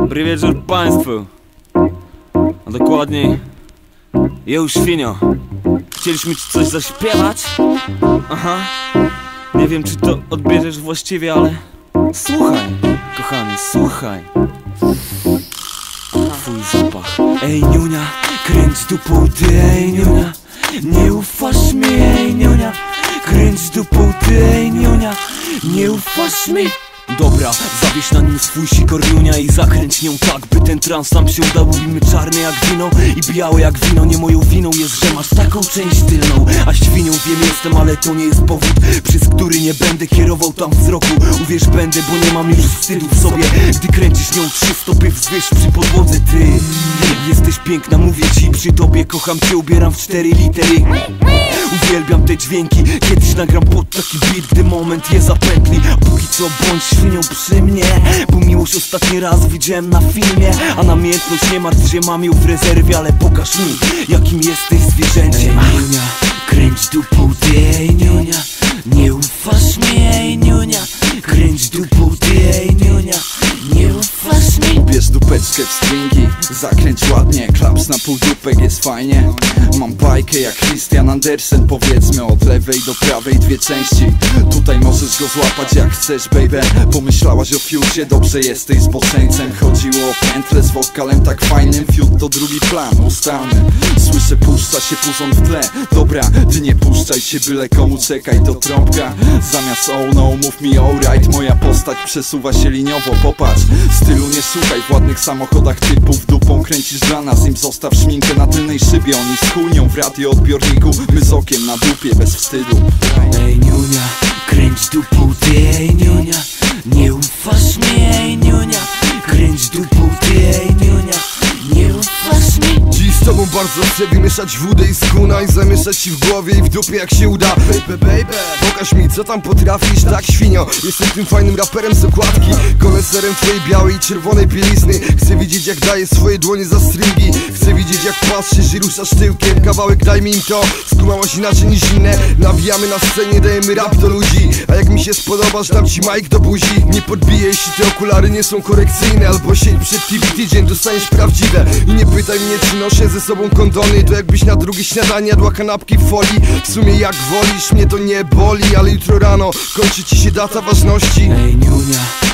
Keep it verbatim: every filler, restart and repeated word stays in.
Dobry wieczór państwu. A dokładniej Jeł Świnio. Chcieliśmy ci coś zaśpiewać. Aha. Nie wiem, czy to odbierzesz właściwie, ale słuchaj, kochany, słuchaj. Twój zapach. Ej niunia, kręć dupą ty, ej niunia. Nie ufasz mi, ej niunia. Kręć dupą ty, ej niunia. Nie ufasz mi. Dobra, zawieź na nim swój sikor niunia i zakręć nią tak, by ten trans nam się udał. Mówimy czarny jak wino i białe jak wino. Nie moją winą jest, że masz taką część tylną. A świnią wiem jestem, ale to nie jest powód, przez który nie będę kierował tam wzroku. Uwierz, będę, bo nie mam już wstydu w sobie. Gdy kręcisz nią trzy stopy wzwyż przy podłodze. Ty jesteś piękna, mówię ci, przy tobie kocham cię, ubieram w cztery litery. Uwielbiam te dźwięki, kiedyś nagram pod taki beat, gdy moment je zapętli. Póki co bądź świnią przy mnie, bo miłość ostatni raz widziałem na filmie. A namiętność nie martw się, mam ją w rezerwie, ale pokaż mi, jakim jesteś zwierzęciem. Ej niunia, kręć dupą ty, ej niunia. Nie ufasz mi, ej niunia. Kręć dupą ty, ej niunia. Nie ufasz mi. Bierz dupeczkę w stringi, zakręć ładnie. Klaps na pół dupek, jest fajnie. Mam bajkę jak Christian Andersen, powiedzmy od lewej do prawej dwie części. Tutaj możesz go złapać jak chcesz, baby. Pomyślałaś o fiucie, dobrze jesteś zboczeńcem. Chodziło o pętlę z wokalem tak fajnym. Fiut to drugi plan, ustalny. Słyszę, puszcza się puzon w tle. Dobra, ty nie puszczaj się, byle komu czekaj, to trąbka. Zamiast oh no, mów mi alright. Moja postać przesuwa się liniowo, popatrz. Stylu nie słuchaj, w ładnych samochodach typów dupą kręcisz dla nas. Im zostaw szminkę na tylnej szybie, oni z chujnią w radioodbiorniku. My z okiem na dupie, bez wstydu. Ej niunia, kręć dupą ty, ej niunia. Nie ufasz mi, ej niunia. Kręć dupą ty, ej niunia. Nie ufasz mi. Dziś z tobą bardzo chcę wymieszać wódę i skuna i zamieszać ci w głowie i w dupie jak się uda. Baby, baby, pokaż mi co tam potrafisz, tak świnio. Jestem tym fajnym raperem z okładki, koneserem twojej białej i czerwonej bielizny. Chcę widzieć jak daję swoje dłonie za stringi. Chcę widzieć jak patrzysz i ruszasz tyłkiem. Kawałek daj mi im to, skumałaś inaczej niż inne. Nawijamy na scenie, dajemy rap do ludzi. A jak mi się spodobasz, dam ci mic do buzi. Nie podbiję, jeśli te okulary nie są korekcyjne. Albo siedź przed T V tydzień, dostaniesz prawdziwe. I nie pytaj mnie, czy noszę ze sobą kondony. To jakbyś na drugie śniadanie jadła kanapki w folii. W sumie jak wolisz, mnie to nie boli. Ale jutro rano kończy ci się data ważności. Ej niunia,